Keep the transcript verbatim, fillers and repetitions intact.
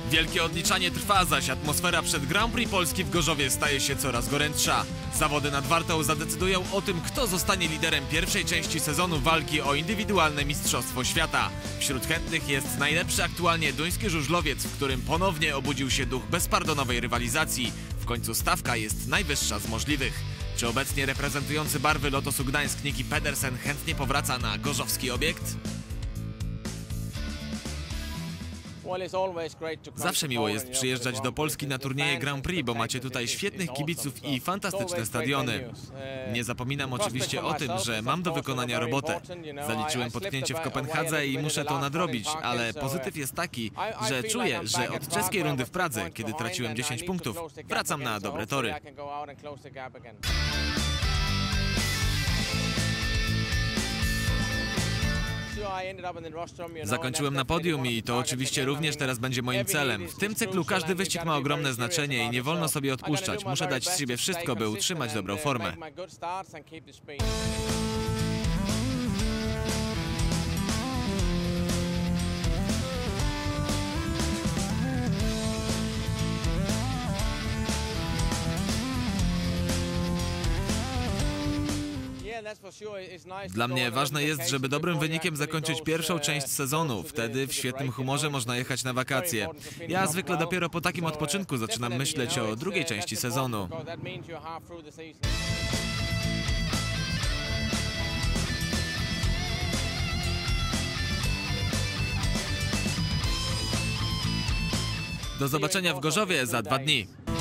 Wielkie odliczanie trwa, zaś atmosfera przed Grand Prix Polski w Gorzowie staje się coraz gorętsza. Zawody nad Wartą zadecydują o tym, kto zostanie liderem pierwszej części sezonu walki o indywidualne Mistrzostwo Świata. Wśród chętnych jest najlepszy aktualnie duński żużlowiec, w którym ponownie obudził się duch bezpardonowej rywalizacji. W końcu stawka jest najwyższa z możliwych. Czy obecnie reprezentujący barwy Lotosu Gdańsk Niki Pedersen chętnie powraca na gorzowski obiekt? Zawsze miło jest przyjeżdżać do Polski na turnieje Grand Prix, bo macie tutaj świetnych kibiców i fantastyczne stadiony. Nie zapominam oczywiście o tym, że mam do wykonania robotę. Zaliczyłem potknięcie w Kopenhadze i muszę to nadrobić, ale pozytyw jest taki, że czuję, że od czeskiej rundy w Pradze, kiedy traciłem dziesięć punktów, wracam na dobre tory. Zakończyłem na podium i to oczywiście również teraz będzie moim celem. W tym cyklu każdy wyścig ma ogromne znaczenie i nie wolno sobie odpuszczać. Muszę dać z siebie wszystko, by utrzymać dobrą formę. Dla mnie ważne jest, żeby dobrym wynikiem zakończyć pierwszą część sezonu. Wtedy w świetnym humorze można jechać na wakacje. Ja zwykle dopiero po takim odpoczynku zaczynam myśleć o drugiej części sezonu. Do zobaczenia w Gorzowie za dwa dni.